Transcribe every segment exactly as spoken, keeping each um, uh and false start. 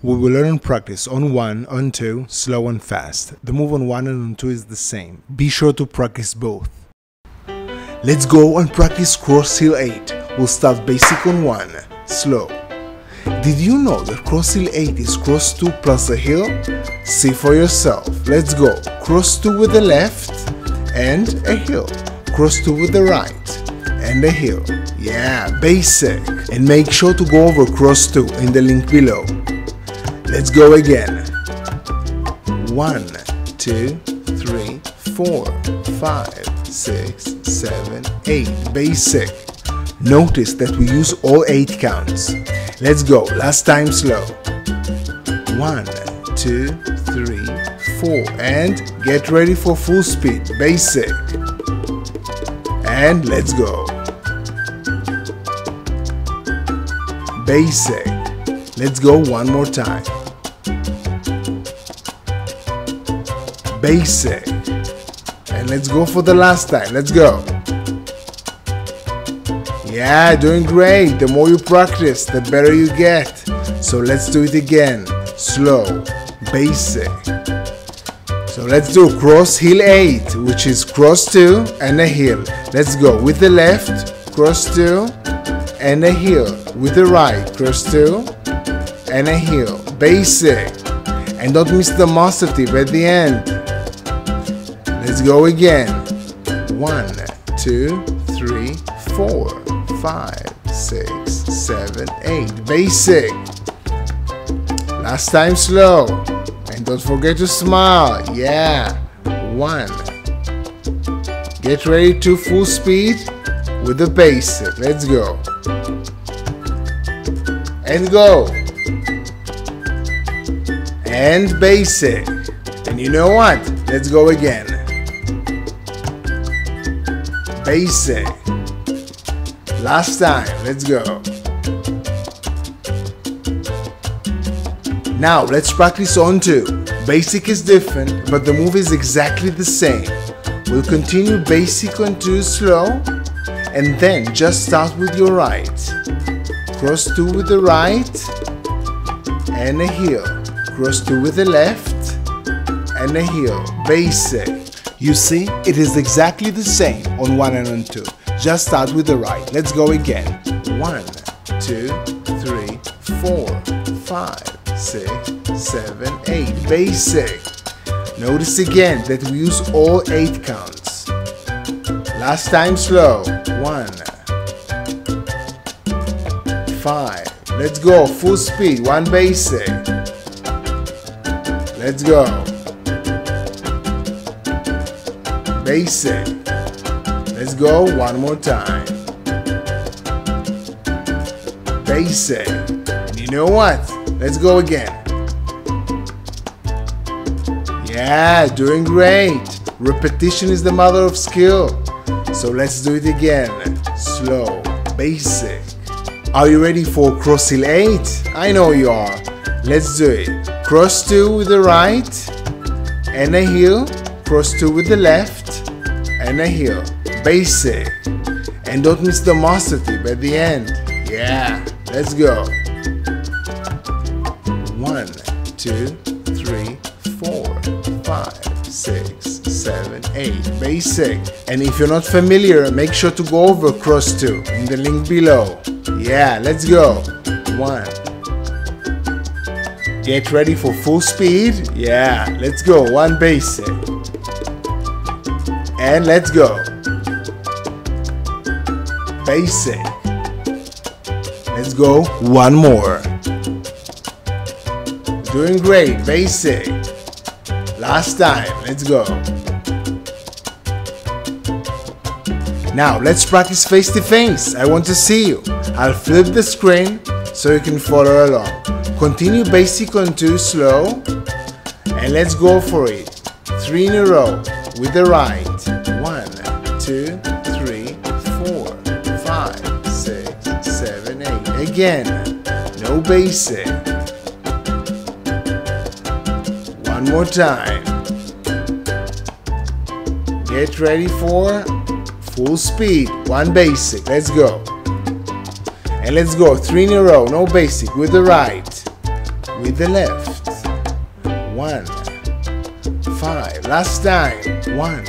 We will learn and practice on one, on two, slow and fast. The move on one and on two is the same. Be sure to practice both. Let's go and practice cross heel eight. We'll start basic on one, slow. Did you know that cross heel eight is cross two plus a heel? See for yourself. Let's go. Cross two with the left and a heel. Cross two with the right and a heel. Yeah, basic. And make sure to go over cross two in the link below. Let's go again. One, two, three, four, five, six, seven, eight. Basic. Notice that we use all eight counts. Let's go. Last time slow. One, two, three, four. And get ready for full speed. Basic. And let's go. Basic. Let's go one more time. Basic. And let's go for the last time. Let's go. Yeah, doing great. The more you practice, the better you get. So let's do it again. Slow. Basic. So let's do cross heel eight, which is cross two and a heel. Let's go with the left, cross two and a heel. With the right, cross two and a heel. Basic. And don't miss the master tip at the end. Let's go again. One, two, three, four, five, six, seven, eight. Basic. Last time slow. And don't forget to smile. Yeah. One. Get ready to full speed with the basic. Let's go. And go. And basic. And you know what? Let's go again. Basic. Last time. Let's go. Now let's practice on two. Basic is different, but the move is exactly the same. We'll continue basic on two slow, and then just start with your right. Cross two with the right, and a heel. Cross two with the left, and a heel. Basic. You see, it is exactly the same on one and on two. Just start with the right. Let's go again. One, two, three, four, five, six, seven, eight. Basic. Notice again that we use all eight counts. Last time slow. One, five. Let's go. Full speed. One basic. Let's go. Basic. Let's go one more time. Basic. And you know what? Let's go again. Yeah, doing great. Repetition is the mother of skill. So let's do it again. Slow. Basic. Are you ready for cross heel eight? I know you are. Let's do it. Cross two with the right and a heel. Cross two with the left and a heel. Basic. And don't miss the master tip at the end. Yeah, let's go. One, two, three, four, five, six, seven, eight. Basic. And if you're not familiar, make sure to go over cross two in the link below. Yeah, let's go. One. Get ready for full speed. Yeah, let's go. One basic. And let's go. Basic. Let's go. One more. Doing great. Basic. Last time. Let's go. Now let's practice face to face. I want to see you. I'll flip the screen so you can follow along. Continue basic on two slow. And let's go for it. Three in a row with the right. One, two, three, four, five, six, seven, eight. Again. No basic. One more time. Get ready for full speed. One basic. Let's go. And let's go. Three in a row. No basic. With the right. with the left. One, five. Last time. One.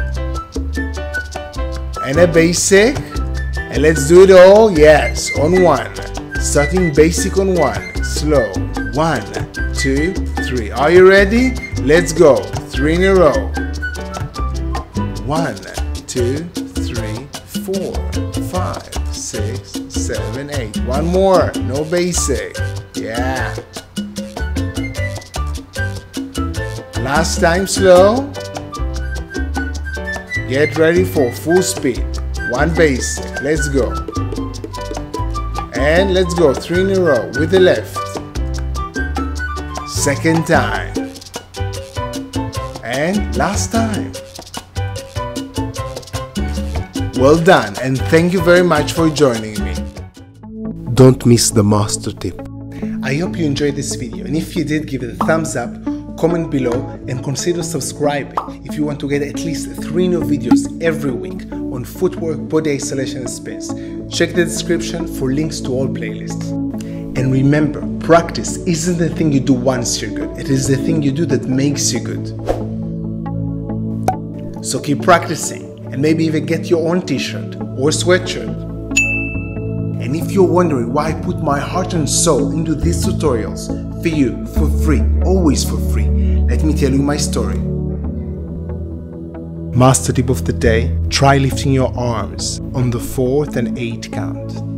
And a basic. And let's do it all. Yes, on one. Starting basic on one. Slow. One, two, three. Are you ready? Let's go. Three in a row. One, two, three, four, five, six, seven, eight. One more. No basic. Yeah. Last time slow. Get ready for full speed. One basic. Let's go. And let's go. Three in a row with the left. Second time. And last time. Well done, and thank you very much for joining me. Don't miss the master tip. I hope you enjoyed this video, and if you did, give it a thumbs up, comment below, and consider subscribing if you want to get at least three new videos every week on footwork, body isolation, and spins. Check the description for links to all playlists. And remember, practice isn't the thing you do once you're good, it is the thing you do that makes you good. So keep practicing, and maybe even get your own t-shirt or sweatshirt. And if you're wondering why I put my heart and soul into these tutorials for you, for free, always for free, let me tell you my story. Master tip of the day, try lifting your arms on the fourth and eighth count.